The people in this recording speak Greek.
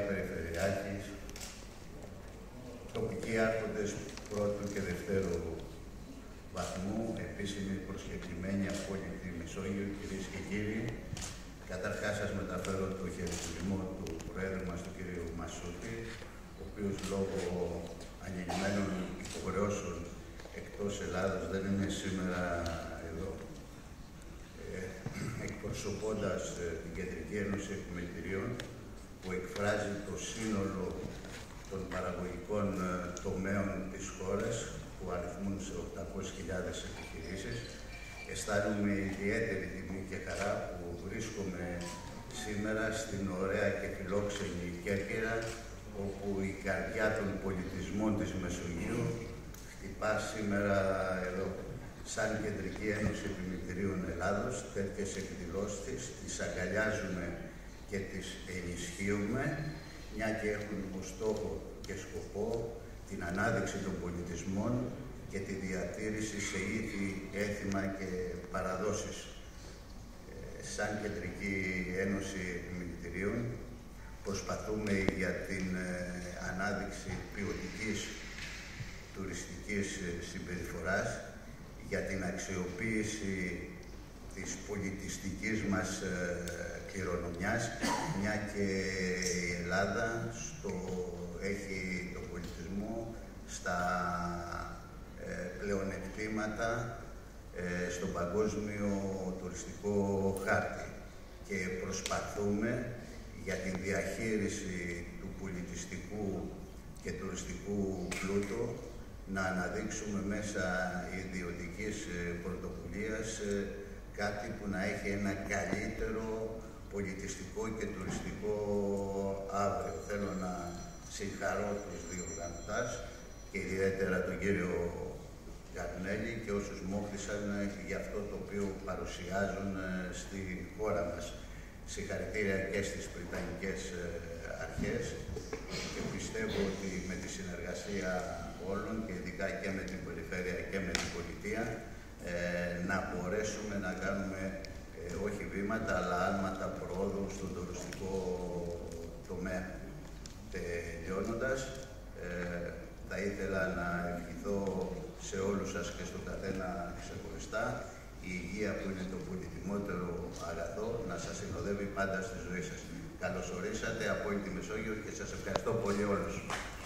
περιφερειάρχης, τοπικοί άρχοντες πρώτου και δευτέρου βαθμού, επίσημοι προσκεκλημένοι από όλη τη Μεσόγειο, κυρίες και κύριοι. Καταρχάς σας μεταφέρω το χαιρετισμό του Προέδρου μας, του κ. Μασούτη, ο οποίος λόγω ανηλυμένων υποχρεώσεων εκτός Ελλάδος δεν είναι σήμερα εδώ. Εκπροσωπώντας την Κεντρική Ένωση Επιμελητηρίων, που εκφράζει το σύνολο των παραγωγικών τομέων της χώρας, που αριθμούν σε 800.000 επιχειρήσεις, αισθάνομαι ιδιαίτερη τιμή και χαρά που βρίσκομαι σήμερα στην ωραία και φιλόξενη Κέρκυρα, όπου η καρδιά των πολιτισμών της Μεσογείου χτυπά σήμερα εδώ. Σαν Κεντρική Ένωση Επιμελητηρίων Ελλάδος, τέτοιες εκδηλώσεις τις αγκαλιάζουμε και τις ενισχύουμε, μια και έχουν ως στόχο και σκοπό την ανάδειξη των πολιτισμών και τη διατήρηση σε ήθη, έθιμα και παραδόσεις. Σαν Κεντρική Ένωση Επιμελητηρίων προσπαθούμε για την ανάδειξη ποιοτικής τουριστικής συμπεριφοράς, για την αξιοποίηση της πολιτιστικής μας κληρονομιάς, μια και η Ελλάδα έχει τον πολιτισμό στα πλεονεκτήματα στον παγκόσμιο τουριστικό χάρτη και προσπαθούμε για την διαχείριση του πολιτιστικού και τουριστικού πλούτου να αναδείξουμε μέσα ιδιωτικής πρωτοβουλίας κάτι που να έχει ένα καλύτερο πολιτιστικό και τουριστικό αύριο. Θέλω να συγχαρώ τους δύο οργανωτάς και ιδιαίτερα τον κύριο Καρνέλη και όσους μόχλησαν για αυτό το οποίο παρουσιάζουν στη χώρα μας. Συγχαρητήρια και στις Βρετανικές αρχές και πιστεύω ότι με τη συνεργασία όλων και ειδικά και με την περιφέρεια και με την πολιτεία να μπορέσουμε να κάνουμε όχι βήματα αλλά άλματα προόδου στον τουριστικό τομέα. Τελειώνοντας, θα ήθελα να ευχηθώ σε όλους σας και στον καθένα ξεχωριστά η υγεία που είναι το πολυτιμότερο αγαθό να σας συνοδεύει πάντα στη ζωή σας. Καλώς ορίσατε από όλη τη Μεσόγειο και σας ευχαριστώ πολύ όλους.